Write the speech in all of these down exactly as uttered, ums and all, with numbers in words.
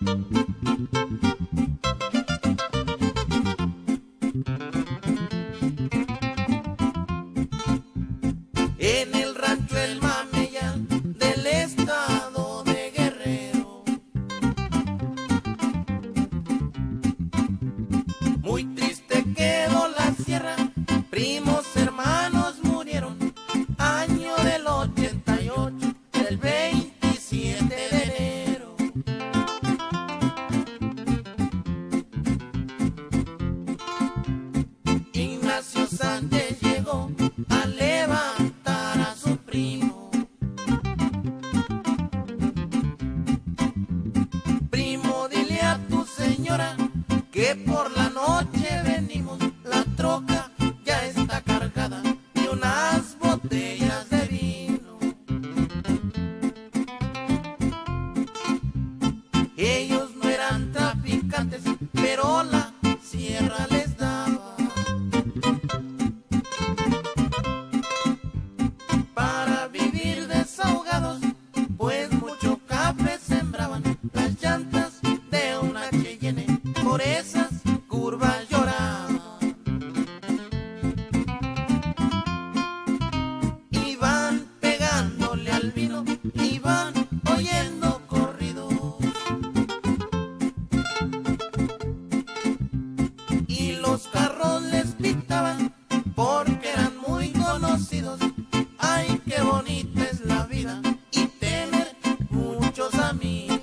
En el rancho El Mameyán del estado de Guerrero, muy triste quedó la sierra, primos hermanos murieron, año del ochenta y ocho, el veintisiete de enero. Ignacio Sánchez llegó a levantar a su primo. Primo, dile a tu señora que por la noche venimos, la troca ya está cargada y unas botellas de vino. Ellos no eran traficantes, pero la sierra les daba para vivir desahogados, pues mucho café sembraban, las llantas de una Cheyenne por esas curvas lloraban. Iban pegándole al vino, iban oyendo corridos, y los carros les pitaban porque eran muy conocidos. Ay, qué bonita es la vida y tener muchos amigos.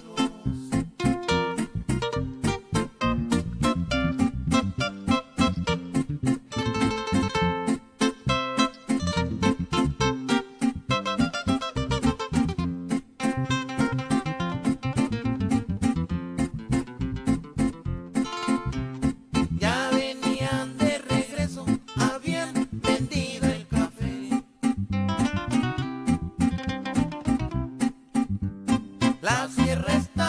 Ya venían de regreso, habían vendido el café. La sierra está